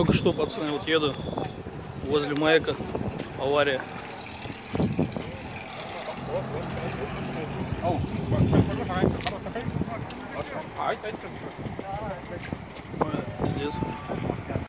Только что, пацаны, вот еду возле маяка, авария. Здесь.